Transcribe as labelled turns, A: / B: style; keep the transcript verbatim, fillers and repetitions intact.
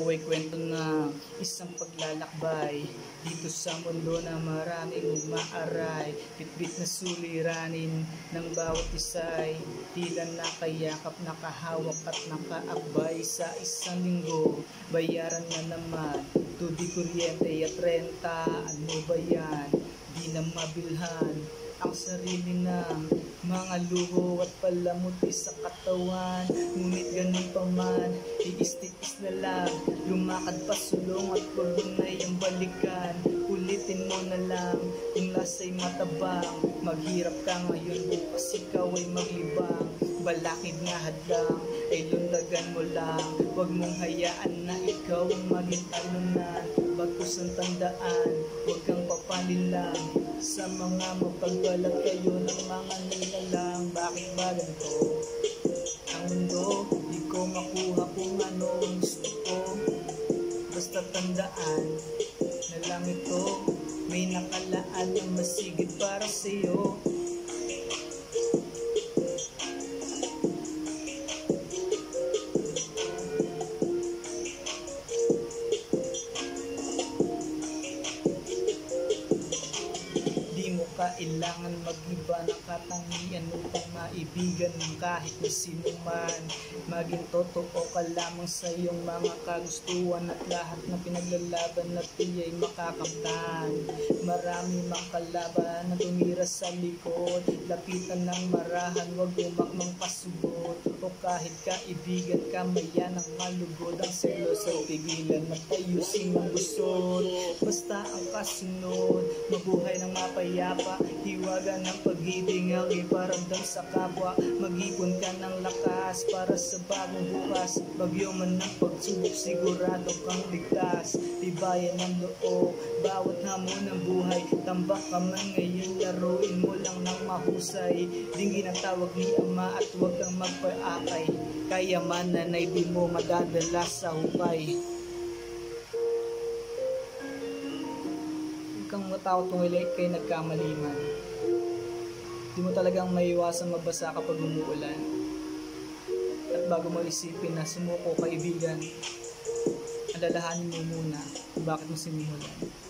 A: Ito ay kwento na isang paglalakbay dito sa mundo na maraming umaaray. Bitbit na suliranin ng bawat isay, tila nakayakap, nakahawak at nakaakbay. Sa isang linggo, bayaran na naman, tubig, kuryente at renta. Ano ba yan? Di na mabilhan ang sarili ng mga luho at palamuti sa katawan. Ngunit ganun pa man, iis-tiis na lang, lumakad pa sulong at wag mo na yung balikan. Ulitin mo na lang, kung lasa'y matabang, maghirap ka ngayon, bukas ikaw ay maglibang. Balakid na hadlang, ay lundagan mo lang, wag mong hayaan na ikaw ang maging talunan. Bagkus ang tandaan, wag kang papanilang sa mga mapagbalat kayo ng mga nilalang. Bakit ba ganito ang mundo? Di ko makuha kung ano ang gusto ko. Basta tandaan na lang ito, may nakalaan na masigit para sa'yo. Kailangan mag-iba ng katangian upang maibigan ng kahit na sino man. Maging totoo ka lamang sa iyong mga kagustuhan at lahat na pinaglalaban na tiya'y makakamtan. Marami makalaban na tumira sa likod, lapitan ng marahan, wag umakmang pasugod. O kahit kaibigan ka, maya ng malugod, ang selos ay pigilan at ayusin ang gusot. Basta ang kasunod, mabuhay ng mapayapa, hiwaga ng pag-ibig ang iparamdam sa kapwa. Mag-ipon ka ng lakas para sa bagong bukas, bagyo man ng pagsubok, sigurado kang ligtas. Tibayan ng loob, bawat hamon ng buhay, tambak ka man ngayon, laruin mo lang ng mahusay. Dinggin ang tawag ni Ama at huwag kang magpaakay, kayamanan ay di mo madadala sa hukay. Huwag kang matakot kung kay nagkamali man. Di mo talagang maiwasan mabasa kapag umuulan. At bago mo isipin na sumuko kaibigan, alalahanin mo muna kung bakit mo sinimulan.